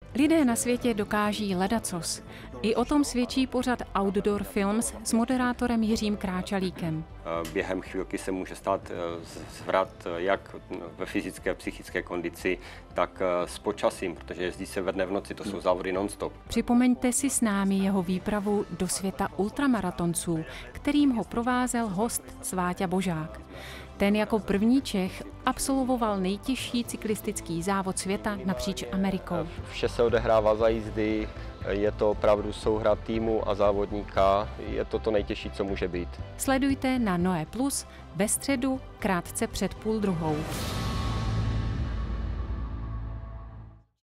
Lidé na světě dokáží ledacos. I o tom svědčí pořad Outdoor Films s moderátorem Jiřím Kráčalíkem. Během chvilky se může stát zvrat jak ve fyzické a psychické kondici, tak s počasím, protože jezdí se ve dne v noci, to jsou závody non-stop. Připomeňte si s námi jeho výpravu do světa ultramaratonců, kterým ho provázel host Sváťa Božák. Ten jako první Čech absolvoval nejtěžší cyklistický závod světa napříč Amerikou. Vše se odehrává za jízdy, je to opravdu souhra týmu a závodníka, je to to nejtěžší, co může být. Sledujte na Noe Plus ve středu krátce před 12:30.